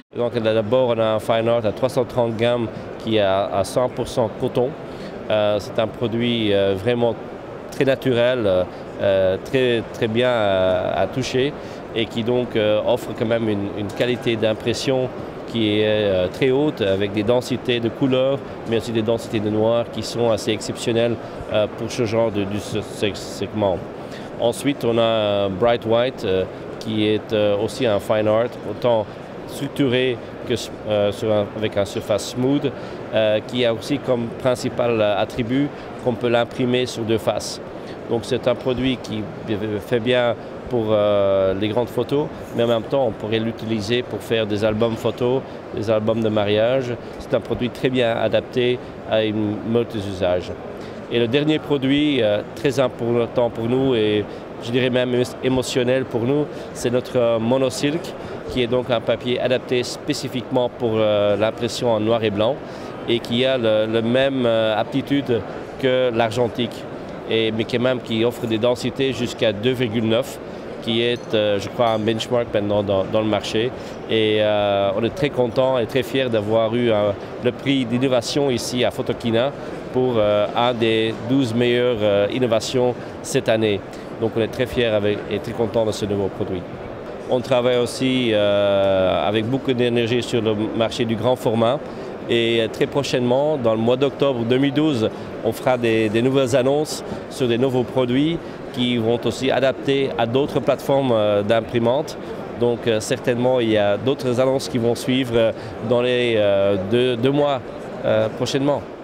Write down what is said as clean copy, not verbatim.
Donc d'abord, on a un fine art à 330 grammes qui est à 100% coton. C'est un produit vraiment très naturel, très bien à toucher et qui donc offre quand même une qualité d'impression qui est très haute avec des densités de couleurs mais aussi des densités de noir qui sont assez exceptionnelles pour ce genre de segment. Ensuite, on a Bright White qui est aussi un fine art, autant structuré que avec un surface smooth, qui a aussi comme principal attribut qu'on peut l'imprimer sur deux faces. Donc c'est un produit qui fait bien pour les grandes photos, mais en même temps on pourrait l'utiliser pour faire des albums photos, des albums de mariage. C'est un produit très bien adapté à une multi-usage. Et le dernier produit très important pour nous et je dirais même émotionnel pour nous, c'est notre monosilk, qui est donc un papier adapté spécifiquement pour l'impression en noir et blanc et qui a la même aptitude que l'argentique, mais qui offre des densités jusqu'à 2,9, qui est, je crois, un benchmark maintenant dans le marché. Et on est très content et très fiers d'avoir eu le prix d'innovation ici à Photokina pour un des 12 meilleures innovations cette année. Donc on est très fiers et très contents de ce nouveau produit. On travaille aussi avec beaucoup d'énergie sur le marché du grand format et très prochainement, dans le mois d'octobre 2012, on fera des nouvelles annonces sur des nouveaux produits qui vont aussi adapter à d'autres plateformes d'imprimantes. Donc certainement, il y a d'autres annonces qui vont suivre dans les deux mois prochainement.